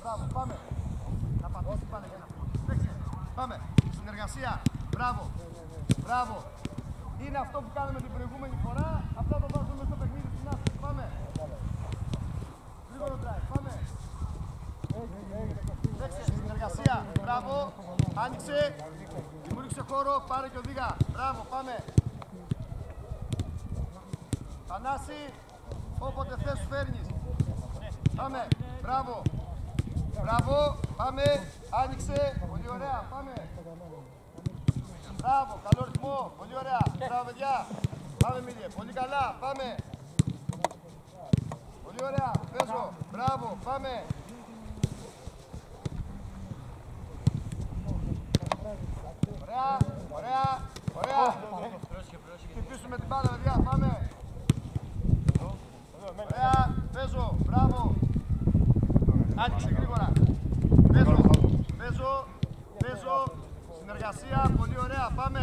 μπράβο, πάμε. Να πατήσει πάλι για να παίξει. Πάμε. Συνεργασία. Μπράβο. Μπράβο. Είναι αυτό που κάναμε την προηγούμενη φορά. Αυτά το βάζουμε στο παιχνίδι στην άσπρη. Πάμε. Γρήγορο drive. Πάμε. Παίξε. Συνεργασία. Μπράβο. Άνοιξε. Δημιούργησε χώρο. Πάρε και οδήγα. Μπράβο. Πάμε. Θανάση. Όποτε θες σου φέρνεις. Πάμε. Μπράβο. Μπράβο. Πάμε. Άνοιξε. Πολύ ωραία. Πάμε. Μπράβο. Καλό ρυθμό. Πολύ ωραία. Μπράβο παιδιά. Πάμε Μίλιε. Πολύ καλά. Πάμε. Πολύ ωραία. Παίζω. Μπράβο. Πάμε. Ωραία. Ωραία. Ωραία. Χτυπήσουμε την μπάλα παιδιά. Πάμε. Ωραία. Παίζω. Μπράβο. Άνοιξε γρήγορα. Παίζω. Παίζω. Παίζω. Συνεργασία. Πολύ ωραία. Πάμε.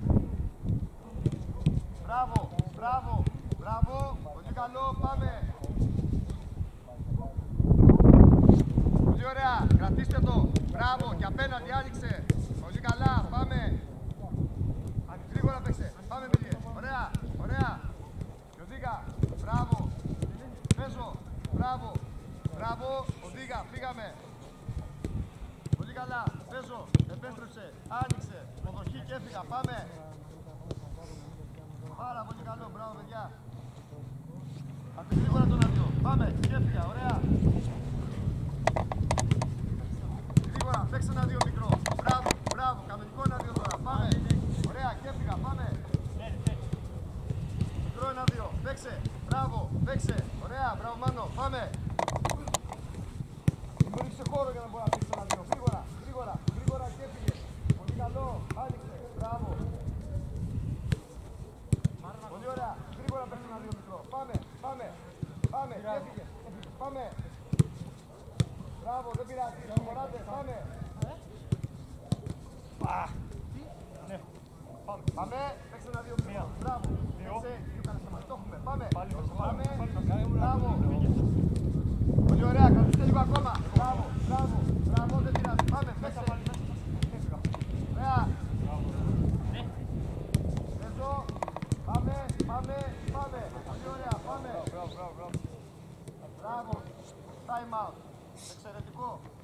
Μπράβο. Μπράβο. Μπράβο. Πολύ καλό. Πάμε. Πολύ ωραία. Κρατήστε το. Μπράβο. Και απέναντι άνοιξε. Πολύ καλά. Πάμε. Γρήγορα παίξε. Πάμε Μιλίε. Ωραία. Ωραία. Οδήγα. Μπράβο. Παίζω. Μπράβο. Μπράβο. Οδήγα. Φύγαμε. Πολύ καλά. Παίζω. Επέστρεψε. Άνοιξε. Υποδοχή και έφυγα. Πάμε. Πάρα πολύ καλό. Μπράβο παιδιά. Αυτή γρήγορα τον αδειό. Πάμε. Και έφυγα. Ωραία. Γρήγορα. Παίξε ένα δύο μικρό. Μπράβο. Μπράβο. Κανονικό ένα δύο τώρα. Πάμε. Ωραία. Και έφυγα. Πάμε. Μικρό ένα δύο. Παίξε. Μπράβο. Παίξε. Ωραία. Μπράβο Μάνο. Πάμε. Δημιούργησε χώρο για να μπορεί να παίξει ένα δύο. Γρήγορα. Γρήγορα. Γρήγορα και έφυγε. Πολύ καλό. Άνοιξε. Μπράβο. Πολύ ωραία. Γρήγορα παίξει ένα δύο μικρό. Πάμε. Πάμε. Πάμε. Και έφυγε. Πάμε. Μπράβο. Δεν πειράζει. Συγχωράτε. Πάμε. Πάμε. Παίξε ένα δύο μικρό. Μπράβο. Παίξε. Το έχουμε. Πάμε. Πάμε. Μπράβο. Πολύ ωραία. Κρατήστε λίγο ακόμα. Μπράβο. Μπράβο. Μπράβο. Δεν πειράζει. Πάμε. Παίξε. Ωραία. Παίζω. Πάμε. Πάμε. Πάμε. Πολύ ωραία. Πάμε. Μπράβο. Time out. Εξαιρετικό.